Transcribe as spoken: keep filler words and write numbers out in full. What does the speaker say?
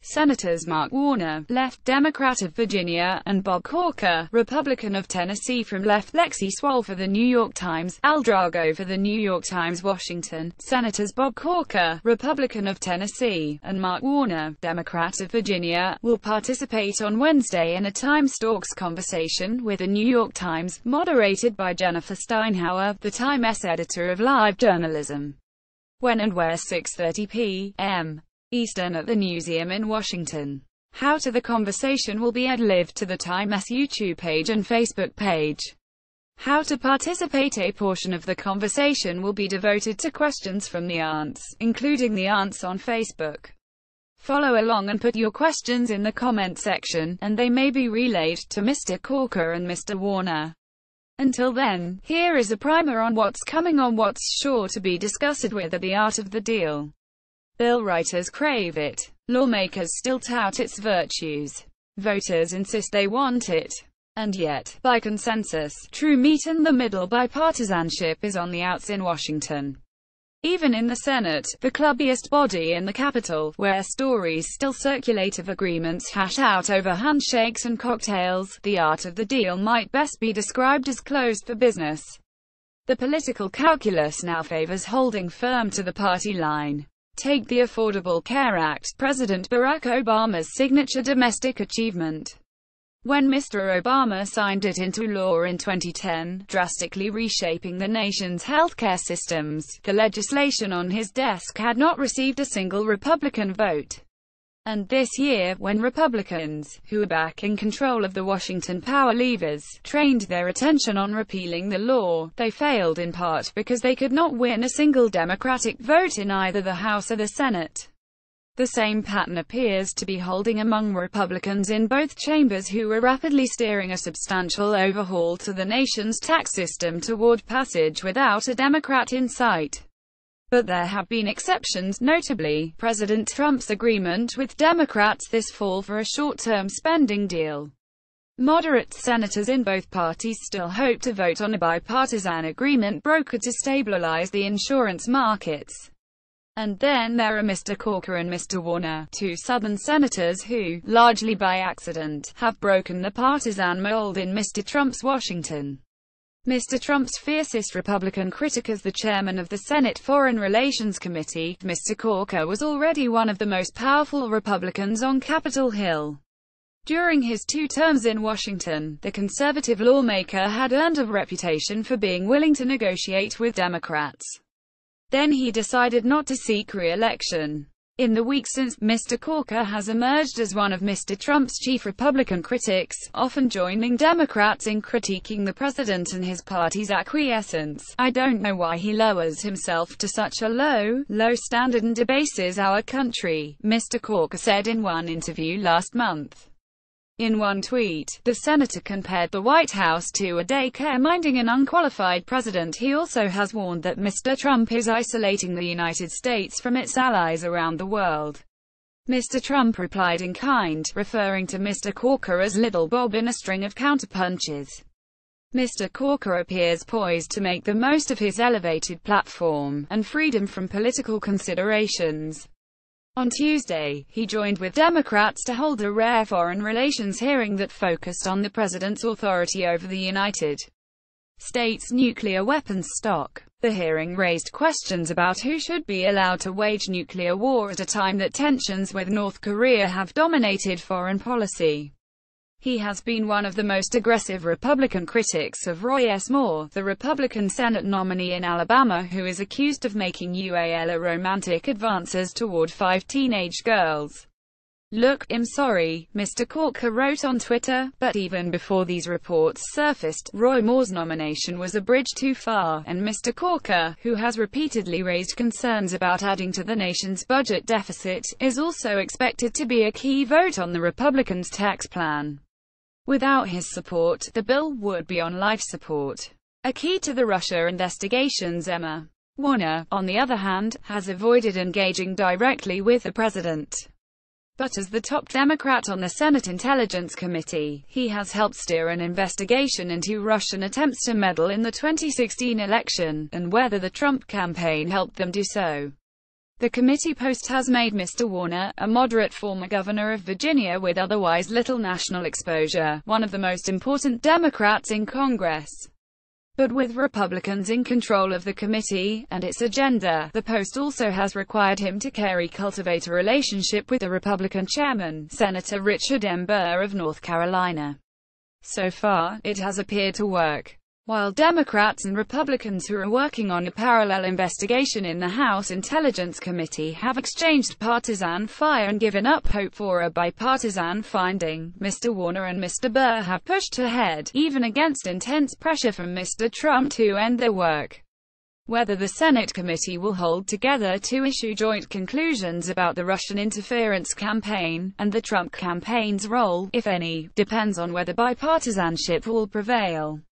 Senators Mark Warner, left Democrat of Virginia, and Bob Corker, Republican of Tennessee from left. Lexey Swall for the New York Times, Al Drago for the New York Times, Washington. Senators Bob Corker, Republican of Tennessee, and Mark Warner, Democrat of Virginia, will participate on Wednesday in a Time Stalks conversation with the New York Times, moderated by Jennifer Steinhauer, the Times editor of live journalism. When and where? six thirty p m Eastern at the Newseum in Washington. How to the conversation will be ad-libbed to the Times YouTube page and Facebook page. How to participate? A portion of the conversation will be devoted to questions from the aunts, including the aunts on Facebook. Follow along and put your questions in the comment section, and they may be relayed to Mister Corker and Mister Warner. Until then, here is a primer on what's coming on what's sure to be discussed with The Art of the Deal. Bill writers crave it. Lawmakers still tout its virtues. Voters insist they want it. And yet, by consensus, true meat in the middle bipartisanship is on the outs in Washington. Even in the Senate, the clubbiest body in the Capitol, where stories still circulate of agreements hashed out over handshakes and cocktails, the art of the deal might best be described as closed for business. The political calculus now favors holding firm to the party line. Take the Affordable Care Act, President Barack Obama's signature domestic achievement. When Mister Obama signed it into law in twenty ten, drastically reshaping the nation's healthcare systems, the legislation on his desk had not received a single Republican vote. And this year, when Republicans, who are back in control of the Washington power levers, trained their attention on repealing the law, they failed in part because they could not win a single Democratic vote in either the House or the Senate. The same pattern appears to be holding among Republicans in both chambers, who are rapidly steering a substantial overhaul to the nation's tax system toward passage without a Democrat in sight. But there have been exceptions, notably, President Trump's agreement with Democrats this fall for a short-term spending deal. Moderate senators in both parties still hope to vote on a bipartisan agreement brokered to stabilize the insurance markets. And then there are Mister Corker and Mister Warner, two Southern senators who, largely by accident, have broken the partisan mold in Mister Trump's Washington. Mister Trump's fiercest Republican critic as the chairman of the Senate Foreign Relations Committee, Mister Corker was already one of the most powerful Republicans on Capitol Hill. During his two terms in Washington, the conservative lawmaker had earned a reputation for being willing to negotiate with Democrats. Then he decided not to seek re-election. In the weeks since, Mister Corker has emerged as one of Mister Trump's chief Republican critics, often joining Democrats in critiquing the president and his party's acquiescence. "I don't know why he lowers himself to such a low, low standard and debases our country," Mister Corker said in one interview last month. In one tweet, the senator compared the White House to a daycare-minding and unqualified president. He also has warned that Mister Trump is isolating the United States from its allies around the world. Mister Trump replied in kind, referring to Mister Corker as Little Bob in a string of counterpunches. Mister Corker appears poised to make the most of his elevated platform and freedom from political considerations. On Tuesday, he joined with Democrats to hold a rare foreign relations hearing that focused on the president's authority over the United States nuclear weapons stock. The hearing raised questions about who should be allowed to wage nuclear war at a time that tensions with North Korea have dominated foreign policy. He has been one of the most aggressive Republican critics of Roy S. Moore, the Republican Senate nominee in Alabama, who is accused of making U A L romantic advances toward five teenage girls. "Look, I'm sorry," Mister Corker wrote on Twitter, but even before these reports surfaced, Roy Moore's nomination was a bridge too far, and Mister Corker, who has repeatedly raised concerns about adding to the nation's budget deficit, is also expected to be a key vote on the Republicans' tax plan. Without his support, the bill would be on life support. A key to the Russia investigations. Emma Warner, on the other hand, has avoided engaging directly with the president. But as the top Democrat on the Senate Intelligence Committee, he has helped steer an investigation into Russian attempts to meddle in the twenty sixteen election, and whether the Trump campaign helped them do so. The committee post has made Mister Warner, a moderate former governor of Virginia with otherwise little national exposure, one of the most important Democrats in Congress. But with Republicans in control of the committee and its agenda, the post also has required him to carry cultivate a relationship with the Republican chairman, Senator Richard M. Burr of North Carolina. So far, it has appeared to work. While Democrats and Republicans who are working on a parallel investigation in the House Intelligence Committee have exchanged partisan fire and given up hope for a bipartisan finding, Mister Warner and Mister Burr have pushed ahead, even against intense pressure from Mister Trump to end their work. Whether the Senate committee will hold together to issue joint conclusions about the Russian interference campaign, and the Trump campaign's role, if any, depends on whether bipartisanship will prevail.